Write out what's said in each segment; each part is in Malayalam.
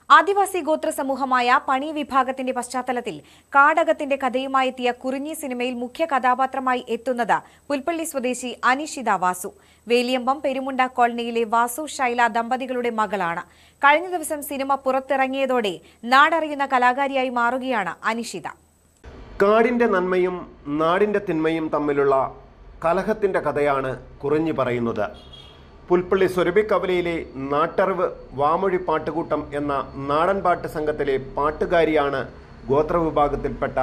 ആദിവാസി ഗോത്ര സമൂഹമായ പണി വിഭാഗത്തിന്റെ പശ്ചാത്തലത്തിൽ കാടകത്തിന്റെ കഥയുമായി എത്തിയ കുറിഞ്ഞി സിനിമയിൽ മുഖ്യ കഥാപാത്രമായി എത്തുന്നത് പുൽപ്പള്ളി സ്വദേശി അനിഷിത വാസു. വേലിയമ്പം പെരുമുണ്ട കോളനിയിലെ വാസു ശൈല ദമ്പതികളുടെ മകളാണ്. കഴിഞ്ഞ ദിവസം സിനിമ പുറത്തിറങ്ങിയതോടെ നാടറിയുന്ന കലാകാരിയായി മാറുകയാണ് അനിഷിത. കാടിന്റെ നന്മയും നാടിന്റെ തിന്മയും തമ്മിലുള്ള കലഹത്തിന്റെ കഥയാണ് കുറിഞ്ഞി പറയുന്നത്. പുൽപ്പള്ളി സുരഭിക്കവലയിലെ നാട്ടറിവ് വാമൊഴി പാട്ടുകൂട്ടം എന്ന നാടൻ പാട്ട് സംഘത്തിലെ പാട്ടുകാരിയാണ് ഗോത്രവിഭാഗത്തിൽപ്പെട്ട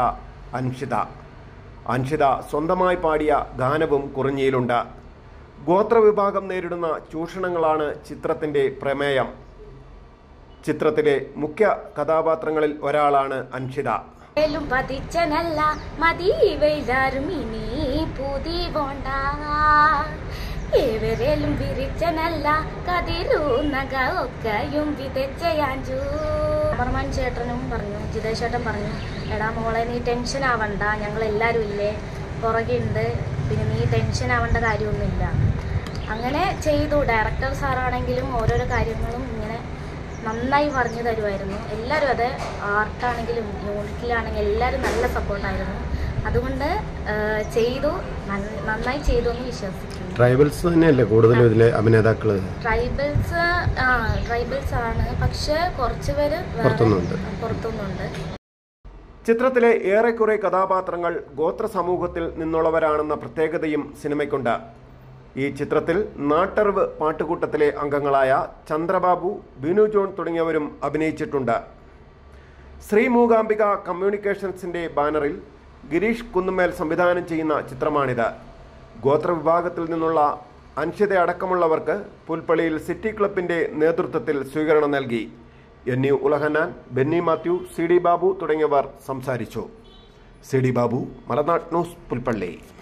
അൻഷിത സ്വന്തമായി പാടിയ ഗാനവും കുറിഞ്ഞിയിലുണ്ട്. ഗോത്രവിഭാഗം നേരിടുന്ന ചൂഷണങ്ങളാണ് ചിത്രത്തിന്റെ പ്രമേയം. ചിത്രത്തിലെ മുഖ്യ കഥാപാത്രങ്ങളിൽ ഒരാളാണ് അൻഷിത. ഏവരേലും വിരിച്ചനല്ല കതിരൂന്നക ഒക്കെയും വിതച്ചയാഞ്ചു. അമർമാൻ ചേട്ടനും പറഞ്ഞു, ജിതേഷ് ചേട്ടൻ പറഞ്ഞു, എടാ മോളെ നീ ടെൻഷൻ ആവണ്ട, ഞങ്ങളെല്ലാവരും ഇല്ലേ പുറകെയുണ്ട്, പിന്നെ നീ ടെൻഷൻ ആവേണ്ട കാര്യമൊന്നുമില്ല. അങ്ങനെ ചെയ്തു. ഡയറക്ടർ സാറാണെങ്കിലും ഓരോരോ കാര്യങ്ങളും ഇങ്ങനെ നന്നായി പറഞ്ഞു തരുമായിരുന്നു. എല്ലാവരും അത് ആർട്ടാണെങ്കിലും യൂണിറ്റിലാണെങ്കിലും എല്ലാവരും നല്ല സപ്പോർട്ടായിരുന്നു. അതുകൊണ്ട് നന്നായി ചെയ്തു എന്ന് വിശ്വസിക്കുന്നു. ട്രൈബൽസ് തന്നെയല്ലേ കൂടുതലും ഇതിലെ അഭിനേതാക്കള്? ട്രൈബൽസ് ആണ്, പക്ഷെ കുറച്ചുപേര് പുറത്തുനിന്നുണ്ട്. ചിത്രത്തിലെ ഏറെക്കുറെ കഥാപാത്രങ്ങൾ ഗോത്ര സമൂഹത്തിൽ നിന്നുള്ളവരാണെന്ന പ്രത്യേകതയും സിനിമയ്ക്കുണ്ട്. ഈ ചിത്രത്തിൽ നാട്ടറിവ് പാട്ടുകൂട്ടത്തിലെ അംഗങ്ങളായ ചന്ദ്രബാബു, ബിനു ജോൺ തുടങ്ങിയവരും അഭിനയിച്ചിട്ടുണ്ട്. ശ്രീ മൂകാംബിക കമ്മ്യൂണിക്കേഷൻസിന്റെ ബാനറിൽ ഗിരീഷ് കുന്നുമേൽ സംവിധാനം ചെയ്യുന്ന ചിത്രമാണിത്. ഗോത്രവിഭാഗത്തിൽ നിന്നുള്ള അൻഷിത അടക്കമുള്ളവർക്ക് പുൽപ്പള്ളിയിൽ സിറ്റി ക്ലബിന്റെ നേതൃത്വത്തിൽ സ്വീകരണം നൽകി. NU ഉലഹന്നാൻ, ബെന്നി മാത്യു, CD ബാബു തുടങ്ങിയവർ സംസാരിച്ചു. CD Babu, Malanad News, Pulpally.